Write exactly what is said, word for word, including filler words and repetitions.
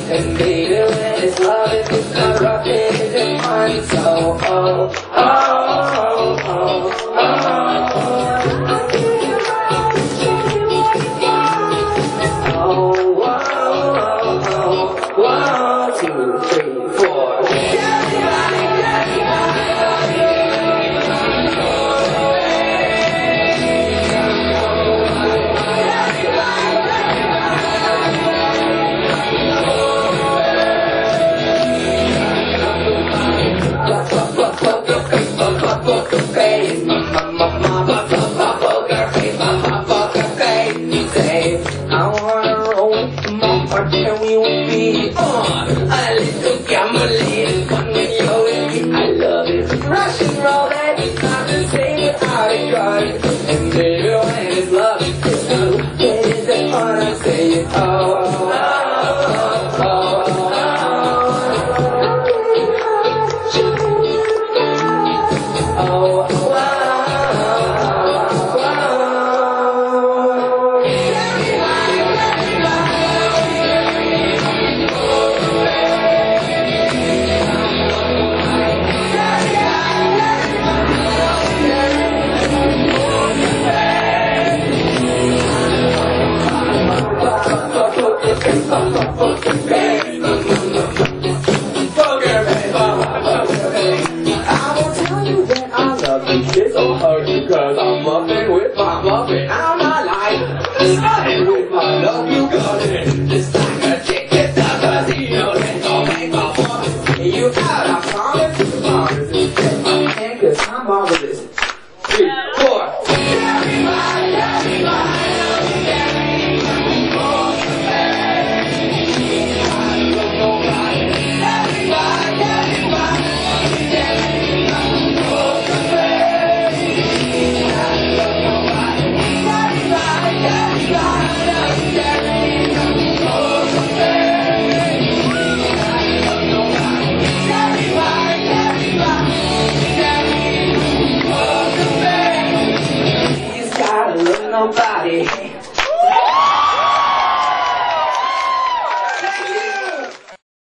And baby, when it's love, if it's not rough, it isn't fun. So, oh, oh, oh, oh, oh, oh. Oh, whoa, oh, oh, one, two, three, four. And we will be on a little gambling fun when you're with me. I love it. Rush and roll that it's not the same without a gun. And baby, when it's love, it's good. When it's the fun, I say it. Oh, oh, oh, oh, oh, oh, oh, oh. Hey,